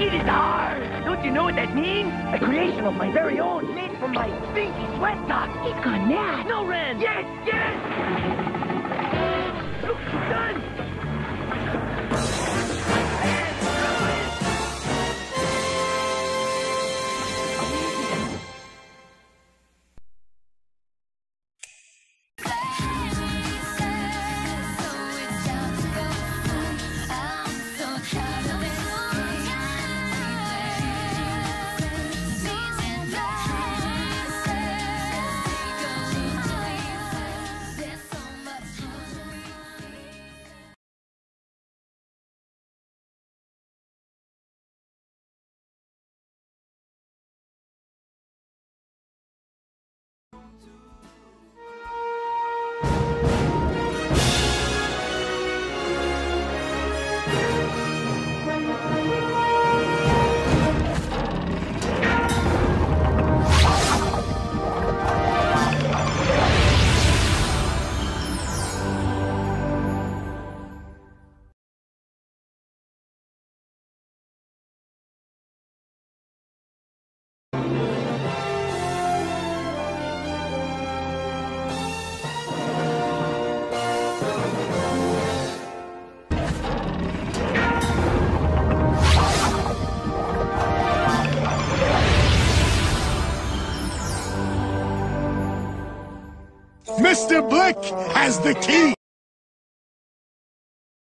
It is ours! Don't you know what that means? A creation of my very own, made from my stinky sweat socks. He's gone mad. No, Ren! Yes, yes! Look, it's done! Mr. Blick has the key!